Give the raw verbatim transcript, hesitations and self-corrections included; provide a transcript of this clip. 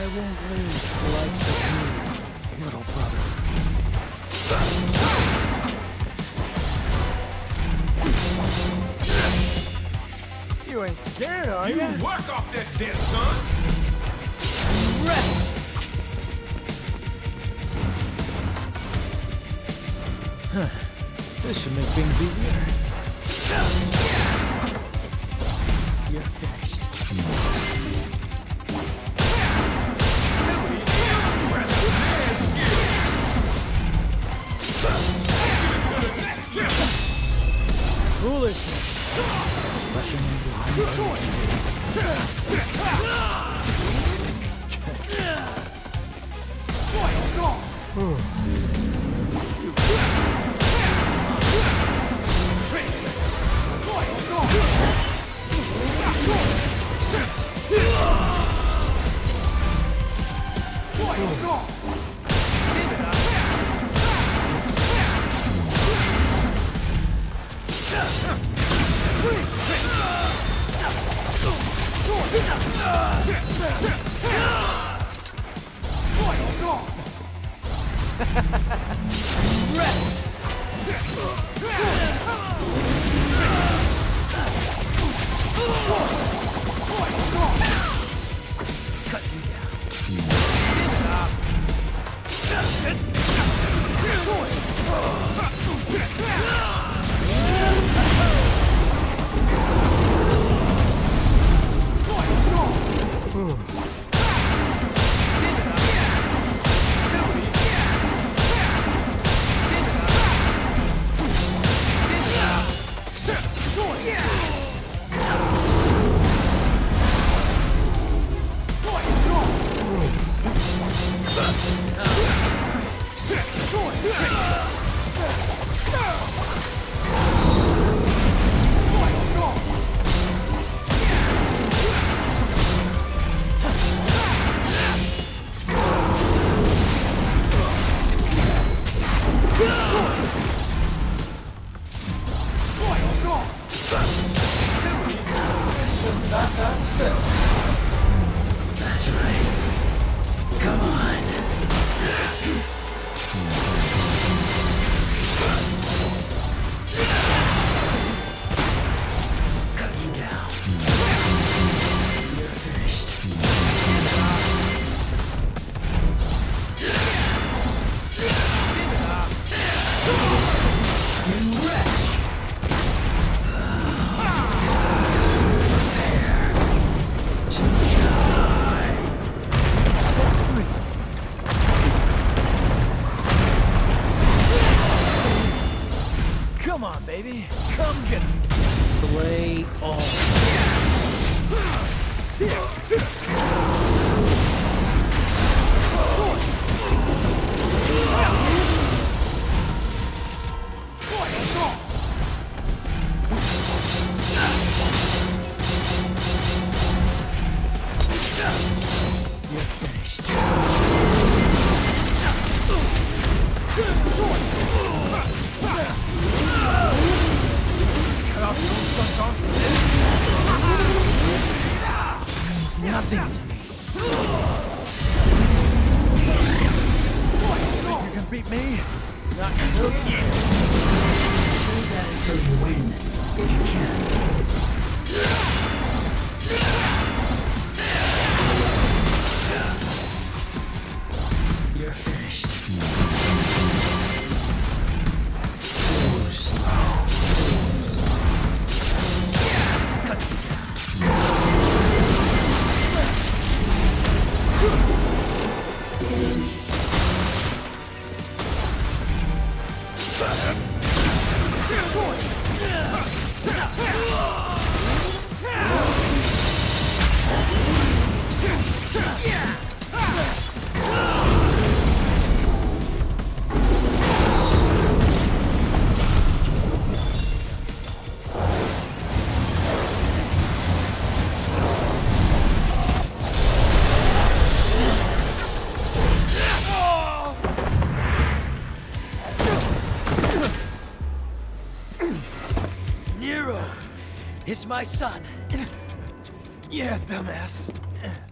won't lose to the likes of you, little brother. You ain't scared, are you? You work off that dead son! Ready! Huh. This should make things easier. You're finished. Foolishness. Rushing in behind you. That's right. Come on. Cut you down. You're finished. You wreck. Come on, baby. Come get me. Slay all. You're finished. Cut off your own son's arm for this? Means nothing to me. Think you can beat me? Not good. Say that until you win, if you can. You're finished. Too slow. Cut you down. It's my son. Yeah, dumbass.